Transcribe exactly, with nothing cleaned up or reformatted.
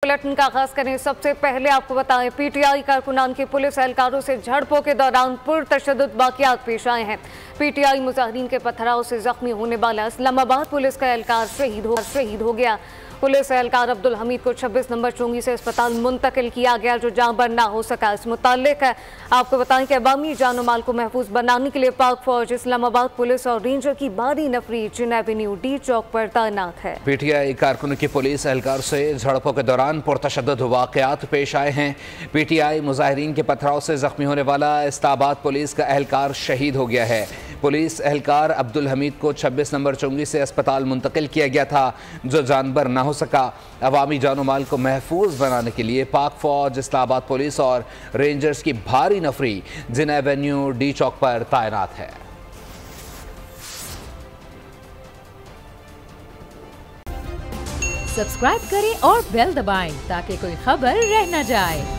Bulletin का आगाज करें। सबसे पहले आपको बताएं, पीटीआई कारकुनान की पुलिस एहलकारों से झड़पों के दौरान पुरतशद्दुद वाक़यात पेश आए हैं। पीटीआई मुजाहिरीन के पथराव से जख्मी होने वाला इस्लामाबाद पुलिस का एहलकार शहीद हो शहीद हो गया। पुलिस एहलकार अब्दुल हमीद को छब्बीस नंबर चुंगी से अस्पताल मुंतकिल किया गया, जो जाँ बर ना हो सका। इस मुतालिक आपको बताएं कि अवामी जान माल को महफूज बनाने के लिए पाक फौज, इस्लामाबाद पुलिस और रेंजर की भारी नफरी जिन एवेन्यू डी चौक पर तैनात है। पीटीआई कारकुन की पुलिस एहलकार से झड़पों के दौरान पुरतशद्दुद वाक़यात पेश आए हैं। पीटीआई मुजाहिरीन के पथराव से जख्मी होने वाला इस्लामाबाद पुलिस का एहलकार शहीद हो गया है। पुलिस एहलकार अब्दुल हमीद को छब्बीस नंबर चुंगी से अस्पताल मुंतकिल किया गया था, जो जानबर ना हो सका। अवामी जानो माल को महफूज बनाने के लिए पाक फौज, इस्लामाबाद पुलिस और रेंजर्स की भारी नफरी जिन एवेन्यू डी चौक पर तैनात है। सब्सक्राइब करें और बेल दबाएं ताकि कोई खबर रह न जाए।